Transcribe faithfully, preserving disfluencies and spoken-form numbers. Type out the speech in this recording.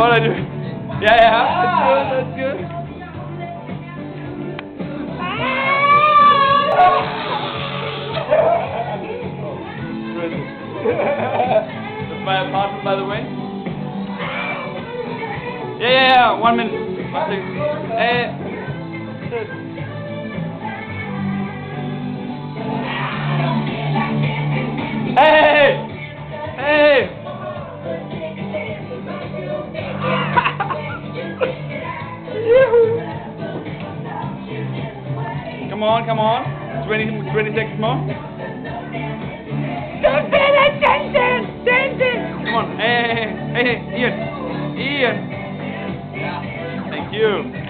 what I do? Yeah, yeah, that's good, that's good. That's my apartment, by the way. Yeah, yeah, yeah, one minute. One second. Hey. Hey! Hey! Come on, come on. twenty, twenty seconds more. Don't pay attention! Attention! Come on. Hey, hey, hey, hey, Ian. Ian. Thank you.